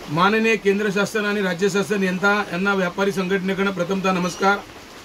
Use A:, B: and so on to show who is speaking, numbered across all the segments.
A: माननीय केंद्र शासन आणि राज्य शासन यांना व्यापारी संघटनेकडून प्रथमतः नमस्कार।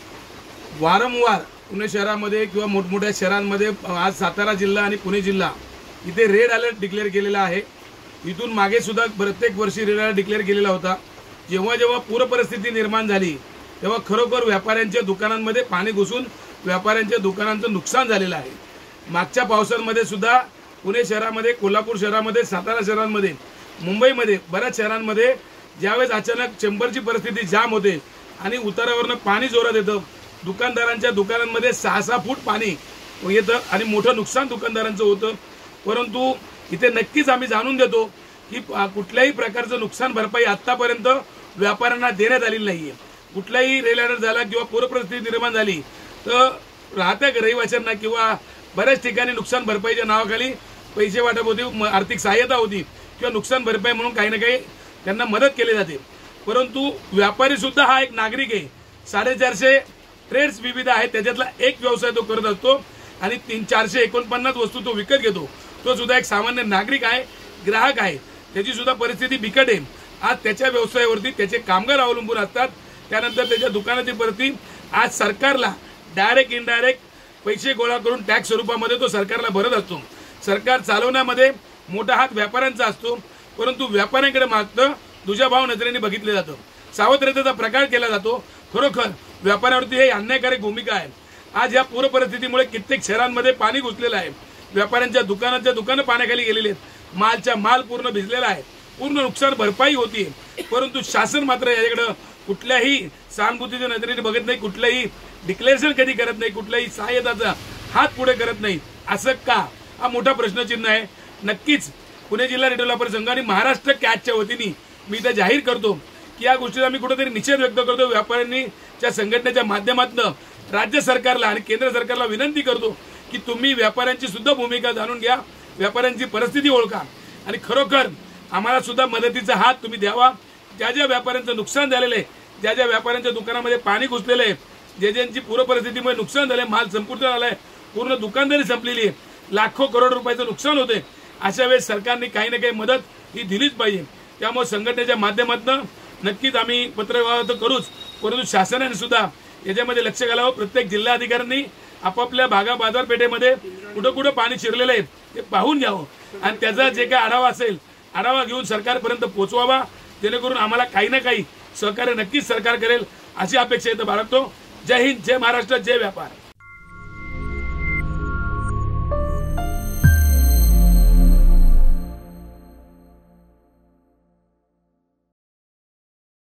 A: वारंवार पुणे शहरामध्ये किंवा मोठमोठ्या शहरांमध्ये आज सातारा जिल्हा आणि पुणे जिल्हा इथे रेड अलर्ट डिक्लेअर केलेला आहे। इथून मागे सुद्धा प्रत्येक वर्षी रेड अलर्ट डिक्लेअर केलेला होता। जेव्हा जेव्हा पूर परिस्थिती निर्माण झाली तेव्हा खरोखर व्यापाऱ्यांच्या दुकानांमध्ये पाणी घुसून व्यापाऱ्यांच्या दुकानांचं नुकसान झालेलं आहे। मागच्या पावसामध्ये सुद्धा पुणे शहरामध्ये, कोल्हापूर शहरामध्ये, सातारा शहरांमध्ये, मुंबईमध्ये बऱ्याच शहरांमध्ये ज्यावेळेस अचानक चेंबरची परिस्थिती जाम होते आणि उतारावरनं पाणी जोरात येतं, दुकानदारांच्या दुकानांमध्ये 6-6 फूट पाणी येतं आणि मोठं नुकसान दुकानदारांचं होतं। परंतु इथे नक्कीच आम्ही जाणून देतो की कुठल्याही प्रकारचं नुकसान भरपाई आतापर्यंत व्यापाऱ्यांना देण्यात आलेली नाहीये। कुठलाही रेल अलर्ट झाला किंवा पूर परिस्थिती निर्माण झाली तर राहत्या रहिवाशांना किंवा बऱ्याच ठिकाणी नुकसान भरपाईच्या नावाखाली पैसे वाटप होते, आर्थिक सहाय्यता होती किंवा नुकसान भरपाई म्हणून काही ना काही त्यांना मदत केली जाते। परंतु व्यापारी सुद्धा हा एक नागरिक आहे। 450 ट्रेड्स विविध आहेत, त्याच्यातला एक व्यवसाय तो करत असतो आणि 449 वस्तू तो विकत घेतो। तो सुद्धा एक सामान्य नागरिक आहे, ग्राहक आहे, त्याची सुद्धा परिस्थिती बिकट आहे। आज त्याच्या व्यवसायावरती त्याचे कामगार अवलंबून असतात, त्यानंतर त्याच्या दुकानाची परिस्थिती आज सरकारला डायरेक्ट इनडायरेक्ट पैसे गोळा करून टॅक्स स्वरूपामध्ये तो सरकारला भरत असतो। सरकार चालवण्यामध्ये मोठा हात व्यापाऱ्यांचा असतो, परंतु व्यापाऱ्यांकडे मात्र दुजाभाव नजरेने बघितले जातं, सावधतेचा प्रकार केला जातो। खरोखर व्यापाऱ्यावरती हे अन्यायकारक भूमिका आहे। आज या पूर परिस्थितीमुळे कित्येक शहरांमध्ये पाणी घुसलेलं आहे, व्यापाऱ्यांच्या दुकानं पाण्याखाली गेलेली आहेत, मालच्या माल पूर्ण भिजलेला आहे, पूर्ण नुकसान भरपाई होतीये, परंतु शासन मात्र याच्याकडे कुठल्याही सहानुभूतीच्या नजरेने बघत नाही, कुठल्याही डिक्लेरेशन कधी करत नाही, कुठल्याही सहाय्यताचा हात पुढे करत नाही। असं का? हा मोठा प्रश्नचिन्ह आहे। नक्कीच पुणे जिल्हा रिटेल व्यापारी संघ आणि महाराष्ट्र कॅचच्या वतीने मी इथे जाहीर करतो की या गोष्टीचा मी कुठेतरी निषेध व्यक्त करतो। व्यापाऱ्यांच्या संघटनेच्या माध्यमातून राज्य सरकारला आणि केंद्र सरकारला विनंती करतो की तुम्ही व्यापाऱ्यांची सुद्धा भूमिका जाणून घ्या, व्यापाऱ्यांची परिस्थिती ओळखा आणि खरोखर आम्हाला सुद्धा मदतीचा हात तुम्ही द्यावा। ज्या ज्या व्यापाऱ्यांचं नुकसान झालेलं आहे, ज्या ज्या व्यापाऱ्यांच्या दुकानामध्ये पाणी घुसलेलं आहे, ज्यांची पूर परिस्थितीमुळे नुकसान झालंय, माल संपुष्टात आलाय, पूर्ण दुकानदारी संपलेली आहे, लाखो करोड रुपयाचं नुकसान होते, अशा वेळेस सरकारने काही ना काही मदत ही दिलीच पाहिजे। त्यामुळे संघटनेच्या माध्यमातून नक्कीच आम्ही पत्रव्यवहार तर करूच, परंतु शासनाने सुद्धा याच्यामध्ये लक्ष घालावं। प्रत्येक जिल्हाधिकाऱ्यांनी आपापल्या बाजारपेठेमध्ये कुठं कुठं पाणी शिरलेलं आहे ते पाहून घ्यावं आणि त्याचा जे काही आढावा असेल आढावा घेऊन सरकारपर्यंत पोहोचवावा, जेणेकरून आम्हाला काही ना काही सहकार्य नक्कीच सरकार करेल अशी अपेक्षा इथं बाळगतो। जय हिंद, जय महाराष्ट्र, जय व्यापार।